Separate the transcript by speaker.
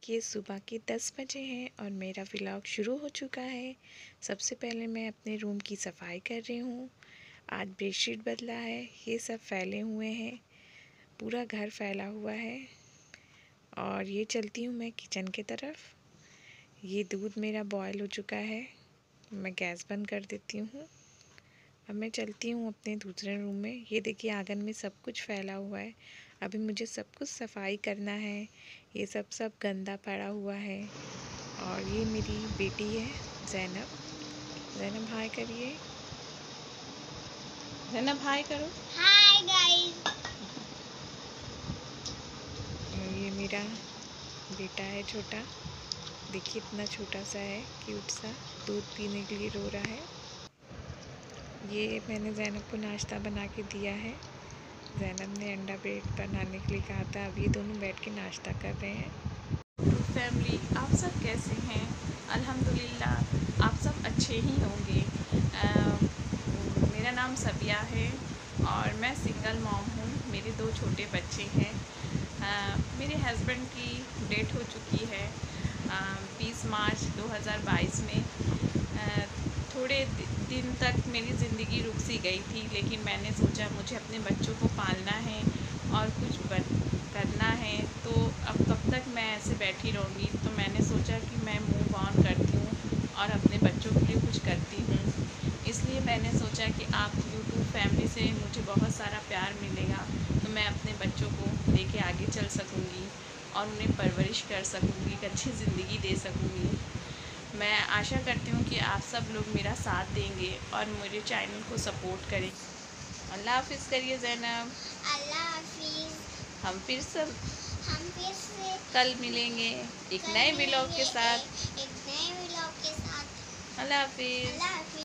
Speaker 1: देखिए सुबह के 10 बजे हैं और मेरा व्लॉग शुरू हो चुका है। सबसे पहले मैं अपने रूम की सफाई कर रही हूँ। आज बेडशीट बदला है, ये सब फैले हुए हैं, पूरा घर फैला हुआ है। और ये चलती हूँ मैं किचन की तरफ। ये दूध मेरा बॉयल हो चुका है, मैं गैस बंद कर देती हूँ। अब मैं चलती हूँ अपने दूसरे रूम में। ये देखिए आंगन में सब कुछ फैला हुआ है, अभी मुझे सब कुछ सफाई करना है। ये सब गंदा पड़ा हुआ है। और ये मेरी बेटी है ज़ैनब। ज़ैनब हाय करिए। ज़ैनब हाय करो।
Speaker 2: Hi guys.
Speaker 1: और ये मेरा बेटा है छोटा, देखिए इतना छोटा सा है, क्यूट सा, दूध पीने के लिए रो रहा है। ये मैंने ज़ैनब को नाश्ता बना के दिया है। ज़ैनब ने अंडा ब्रेड बनाने के लिए कहा था। अब ये दोनों बैठ के नाश्ता कर रहे हैं।
Speaker 3: तो फैमिली, आप सब कैसे हैं? अल्हम्दुलिल्लाह आप सब अच्छे ही होंगे। मेरा नाम सबिया है और मैं सिंगल मॉम हूँ। मेरे 2 छोटे बच्चे हैं। मेरे हस्बैंड की डेट हो चुकी है 20 मार्च 2022 में। थोड़े दिन तक मेरी ज़िंदगी रुक सी गई थी, लेकिन मैंने सोचा मुझे अपने बच्चों को पालना है और कुछ करना है, तो अब कब तक मैं ऐसे बैठी रहूँगी। तो मैंने सोचा कि मैं मूव ऑन करती हूँ और अपने बच्चों के लिए कुछ करती हूँ। इसलिए मैंने सोचा कि आप यूट्यूब फैमिली से मुझे बहुत सारा प्यार मिलेगा, तो मैं अपने बच्चों को लेके आगे चल सकूँगी और उन्हें परवरिश कर सकूँगी, एक अच्छी ज़िंदगी दे सकूँगी। मैं आशा करती हूँ कि आप सब लोग मेरा साथ देंगे और मेरे चैनल को सपोर्ट करें। अल्लाह हाफिज़ करिए ज़ैनब।
Speaker 2: अल्लाह हाफिज़।
Speaker 3: हम फिर से
Speaker 2: कल
Speaker 3: मिलेंगे एक नए व्लॉग के साथ।
Speaker 2: एक नए व्लॉग के साथ।
Speaker 3: अल्लाह हाफिज़।
Speaker 2: अल्लाह हाफिज़।